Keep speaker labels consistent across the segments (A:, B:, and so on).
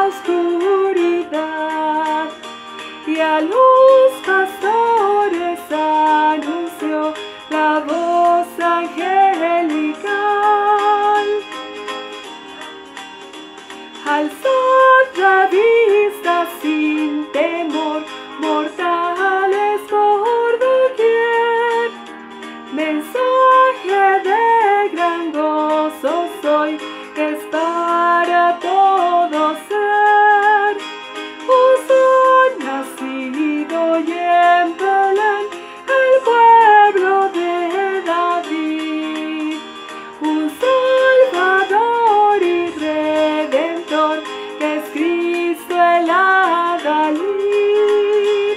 A: la oscuridad, y a los pastores anunció la voz angelical. Alzad la vista sin temor, mortales por doquier. Mensaje de gran gozo soy, que es para todo ser. Os ha nacido y en Belén el pueblo de David un Salvador y Redentor, que es Cristo el adalid.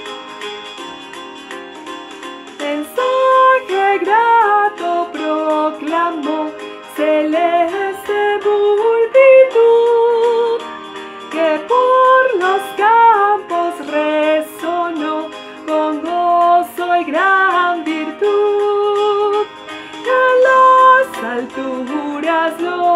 A: Mensaje grato proclamó celeste multitud, que por los campos resonó con gozo y gran virtud. En las alturas lo